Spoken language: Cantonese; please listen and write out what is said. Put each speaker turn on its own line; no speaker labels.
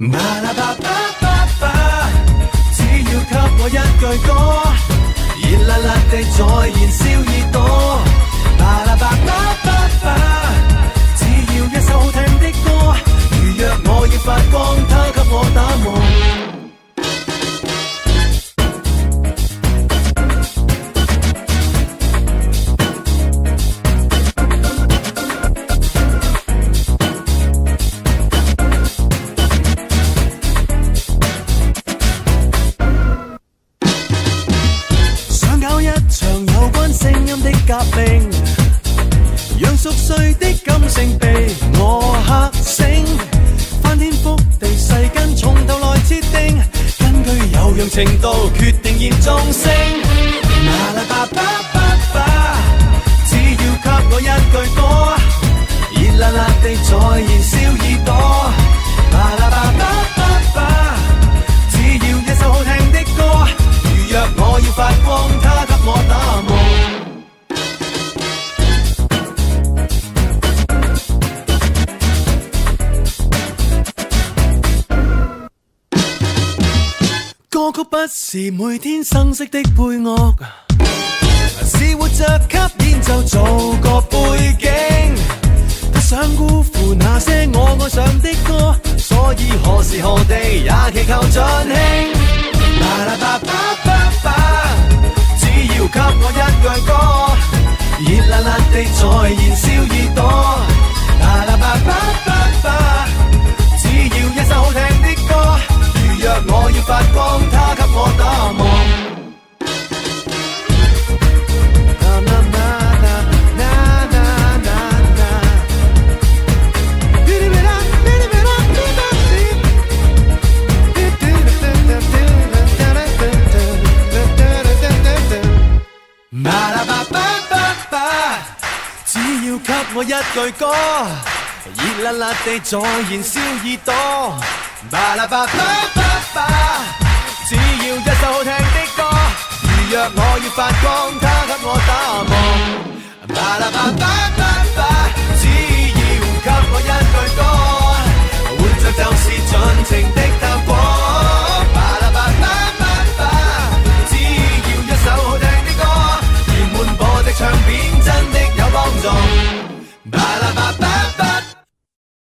巴拉巴巴巴巴，只要給我一句歌，熱辣辣地在燃燒耳朵。巴拉巴巴巴巴，只要一首好聽的歌，如若我要發光，它給我打夢。革命，讓熟睡的感性被我嚇醒，翻天覆地世間從頭來設定，根據有用程度決定嚴重性。巴拉巴巴巴巴，只要給我一句歌，熱辣辣地在燃燒耳朵。巴拉巴巴巴巴，只要一首好聽的歌，如若我要發光，它給我打夢。歌曲不是每天生色的配樂，是活着給演奏做個背景，不想辜負那些我愛上的歌，所以何時何地也祈求盡興。巴拉巴巴巴巴，只要給我一句歌，熱辣辣地在燃燒耳朵。巴拉巴巴巴巴，只要一首好聽的歌，如若我要發光，它給我打夢。巴拉巴巴巴巴，只要給我一句歌，熱辣辣地在燃燒耳朵。巴拉巴巴巴巴，只要一首好聽的歌，如若我要發光，它給我打夢。巴拉巴巴巴巴，只要給我一句歌，活着就是盡情的。